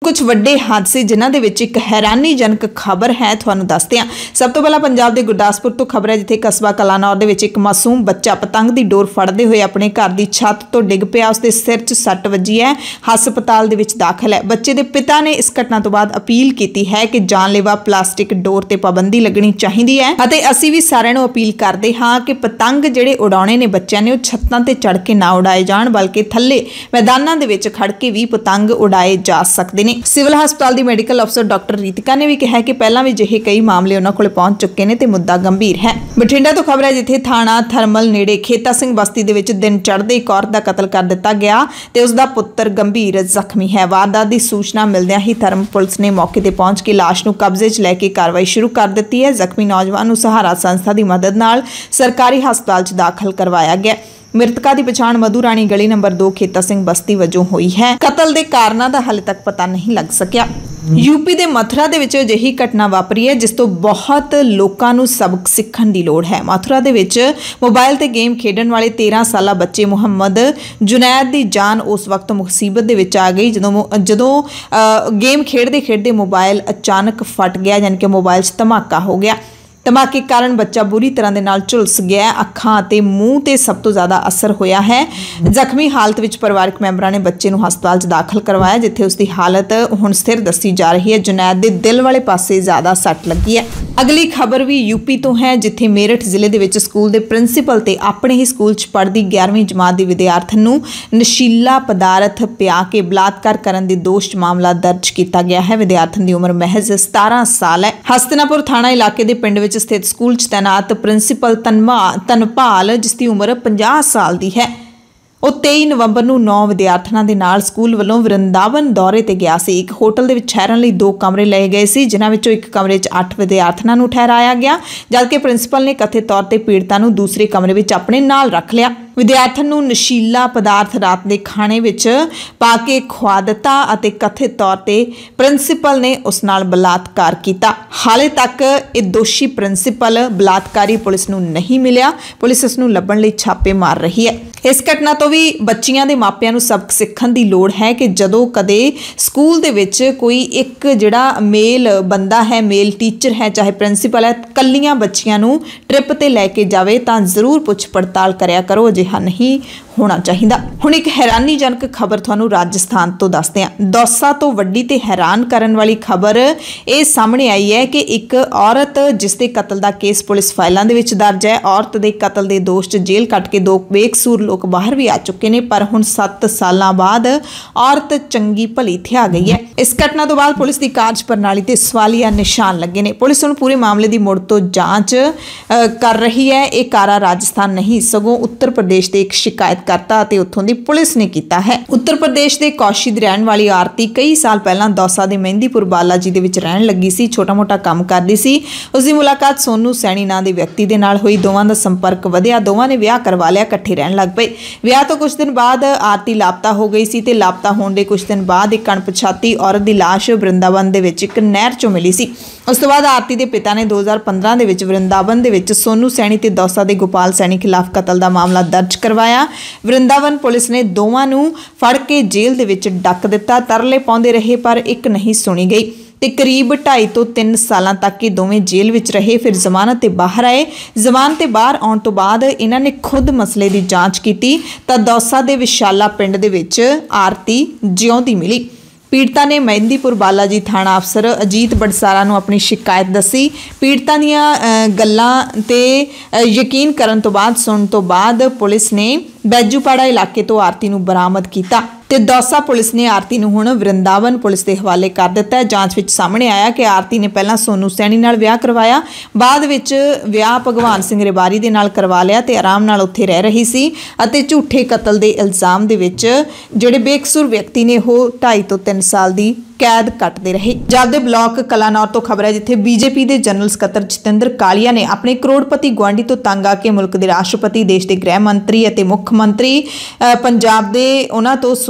कुछ वड्डे हादसे जिन्हां दे विच एक हैरानीजनक खबर है तुहानूं दसदे हां। सब तो पहला पंजाब दे गुरदासपुर तो खबर है, जिथे कस्बा कलानौर दे विच एक मासूम बच्चा पतंग दी डोर फड़दे होए अपने घर दी छत तो डिग पिया। उसदे सिर 'च सੱਟ वजी है, हस्पताल दे विच दाखिल है। बच्चे दे पिता ने इस घटना तो बाद अपील की है कि जानलेवा प्लास्टिक डोर ते पाबंदी लगनी चाहिए है अते असीं भी सारिआं नूं अपील करदे हां कि पतंग जिहड़े उड़ाउणे ने बच्चों ने छत्तां ते चढ़ के ना उड़ाए जाण, बल्कि थल्ले मैदानां दे विच खड़ के भी पतंग उड़ाए जा सकदे ने। सिविल हस्पताल की मैडिकल अफसर डॉक्टर रीतिका ने भी कहा कि पहला भी अजिहे कई मामले उन्हां कोल पहुंच चुके हैं ते मुद्दा गंभीर है। बठिंडा तो खबर है, जिथे थाणा थर्मल नेड़े खेता सिंह बस्ती दे विच दिन चढ़दे एक औरत का कतल कर दिता गया ते उसदा पुत्र गंभीर जख्मी है। वारदात की सूचना मिलदियां ही धर्म पुलिस ने मौके ते पहुंच के लाश नूं कब्जे च लैके कार्रवाई शुरू कर दी है। जख्मी नौजवान नूं सहारा संस्था की मदद नाल सरकारी हस्पताल च दाखिल करवाया गया। मृतका की पछाण मधु राणी गली नंबर 2 खेता सिंह बस्ती वजों हुई है। कतल के कारणों का हाले तक पता नहीं लग सकिया। यूपी के मथुरा के विच अजिही घटना वापरी है जिस तो बहुत लोगों को सबक सीखण की लोड़ है। मथुरा के विच मोबाइल ते गेम खेडण वाले 13 साला बच्चे मुहम्मद जुनैद की जान उस वक्त मुसीबत दे विच आ गई जदों गेम खेडते खेडते मोबाइल अचानक फट गया, यानी कि मोबाइल 'च धमाका हो गया। धमाके कारण बच्चा बुरी तरह के नाल झुलस गया। अखां ते मूँह ते सब तो ज़्यादा असर होया है। जख्मी हालत विच परिवारक मैंबरां ने बच्चे नूं हस्पताल च दाखिल करवाया, जिथे उसकी हालत हुण स्थिर दसी जा रही है। जुनैद दे दिल वाले पासे ज़्यादा सट लगी है। अगली खबर भी यूपी तो है, जिथे मेरठ जिले दे विच स्कूल के प्रिंसीपल ते अपने ही स्कूल च पढ़दी 11वीं जमात की विद्यार्थन नूं नशीला पदार्थ पिया के बलात्कार करन दे दोष च मामला दर्ज किया गया है। विद्यार्थन की उम्र महज 17 साल है। हस्तिनापुर थाणा इलाके के पिंड विच स्थित स्कूल च तैनात प्रिंसीपल तनपाल, जिसकी उम्र 50 साल की है, वो 23 नवंबर को 9 विद्यार्थियों के नाल स्कूल वालों वृंदावन दौरे ते गया सी। एक होटल दे विच ठहरन लई 2 कमरे लए गए सी, जिन्हां विचों एक कमरे च 8 विद्यार्थियों को ठहराया गया, जबकि प्रिंसीपल ने कथित तौर पर पीड़िता को दूसरे कमरे विच अपने नाल रख लिया। विद्यार्थियों को नशीला पदार्थ रात के खाने विच पा के खुआ दिता अते कथित तौर पर प्रिंसीपल ने उस नाल बलात्कार किया। हाले तक ये दोषी प्रिंसीपल बलात्कारी पुलिस नूं नहीं मिलिया। पुलिस इसनूं लभण लई छापे मार रही है। इस घटना तो भी बच्चियां दे मापियां नूं सबक सीखण दी लोड़ है कि जदों कदे स्कूल दे विच कोई एक जिहड़ा मेल बंदा है, मेल टीचर है, चाहे प्रिंसीपल है, कल्लियां बच्चियां नूं ट्रिप ते लैके जावे तां जरूर पुछ पड़ताल करया करो। अजिहा नहीं होना चाहिए। हुण एक हैरानीजनक खबर तुहानूं राजस्थान तो दसदे हां। दौसा तो वड्डी ते हैरान करन वाली खबर ये सामने आई है कि एक औरत जिसके कतल का केस पुलिस फाइलों दे विच दर्ज है, औरत के कतल के दोष च जेल कट के 2 बेकसूर लोग बाहर भी आ चुके हैं, पर हुण 7 साल बाद औरत चंगी भली थिया गई है। इस घटना तो बाद पुलिस की कार्ज प्रणाली ते सवालिया निशान लगे ने। पुलिस हुण पूरे मामले की मुड़ तो जांच कर रही है। ये कारा राजस्थान नहीं सगों उत्तर प्रदेश के एक शिकायत करता ते उत्थों दी पुलिस ने किया है। उत्तर प्रदेश के कौशी दी रहण वाली आरती कई साल पहला दौसा के मेहंदीपुर बालाजी दे विच रहण लगी सी। छोटा मोटा काम करदी सी। उसकी मुलाकात सोनू सैनी नां दे व्यक्ति दे नाल हुई। दोवां दा संपर्क वधिया, दोवां ने विआह करवा लिया, इकट्ठे रहण लग पए। विआह तो कुछ दिन बाद आरती लापता हो गई सी ते लापता होने के कुछ दिन बाद एक अणपछाती औरत की लाश वृंदावन दे विच एक नहर चों मिली सी। उस तो बाद आरती के पिता ने 2015 दे विच वृंदावन दे विच सोनू सैनी ते दौसा के गोपाल सैनी खिलाफ कतल का मामला दर्ज करवाया। वृंदावन पुलिस ने दोवां नूं फड़ के जेल दे विच डक दिता। तरले पाउंदे रहे पर एक नहीं सुनी गई ते करीब 2.5 तो 3 साल तक ये दोवें जेल विच रहे। फिर जमानत ते बाहर आए। जमानत ते बाहर आउण तो बाद इन्हां ने खुद मसले की जांच की तां दौसा दे विशाला पिंड दे विच आरती जिउंदी मिली। पीड़िता ने मेहंदीपुर बालाजी थाणा अफसर अजीत बड़सारा नूं अपनी शिकायत दसी। पीड़िता दीआं गल्लां ते यकीन करन तो बाद सुनन तो बाद पुलिस ने बैजूपाड़ा इलाके तो आरती नूं बरामद किया ते दौसा पुलिस ने आरती नूं हुण वृंदावन पुलिस के हवाले कर दिता है। जांच विच सामने आया कि आरती ने पहला सोनू सैनी नाल विआह करवाया, बाद विच विआह भगवान सिंह रिबारी दे नाल करवा लिया ते आराम नाल उत्थे रह रही सी अते झूठे कतल के इल्जाम दे विच जिहड़े बेकसूर व्यक्ति ने वो 2.5 तो 3 साल की कैद कटते रहे। जाबदे ब्लॉक कलानौर तो खबर है, जिथे बीजेपी के जनरल सकत्तर जतिंदर कालिया ने अपने करोड़पति गुआढ़ी तो तंग आके मुल्क के राष्ट्रपति, देश के गृह मंत्री और मुख्य मंत्री पंजाब के उन्हां तो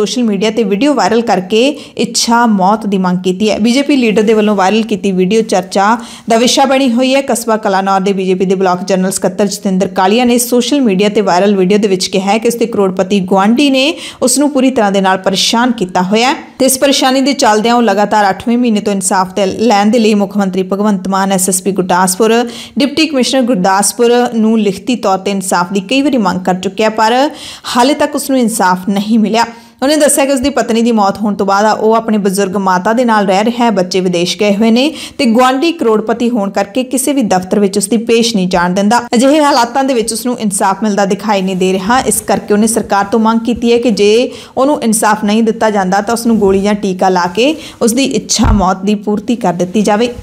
सोशल मीडिया ते वीडियो वायरल करके इच्छा मौत की मंग की है। बीजेपी लीडर के वलों वायरल की वीडियो चर्चा का विषय बनी हुई है। कस्बा कलानौर के बीजेपी के ब्लॉक जनरल सकत्तर जतिंदर कालिया ने सोशल मीडिया ते वायरल वीडियो के विच कहा है कि उसके करोड़पति गुआढ़ी ने उसनूं पूरी तरह दे नाल परेशान किया होया है ते इस परेशानी के चलदिआं वो लगातार 8वें महीने तो इंसाफ लैण दे लई मुख मंत्री Bhagwant Mann SSP Gurdaspur deputy commissioner Gurdaspur नूं लिखती तौर पर इंसाफ की कई बार मंग कर चुकिया पर हाले तक उसनूं इंसाफ नहीं मिलिया। उन्हें दस्सिया कि उसकी पत्नी की मौत होने तो बाद वो अपने बजुर्ग माता के नाल रह रहा है, बच्चे विदेश गए हुए ने ते गुआढ़ी करोड़पति होने करके किसी भी दफ्तर में उसकी पेश नहीं जाण दिंदा। अजिहे हालातां दे विच उसनूं इंसाफ मिलता दिखाई नहीं दे रहा। इस करके उन्हें सरकार तो मंग की है कि जे उन्होंने इंसाफ नहीं दिता जाता तो उसनूं गोली या टीका ला के उसकी इच्छा मौत की पूर्ति कर दी जाए।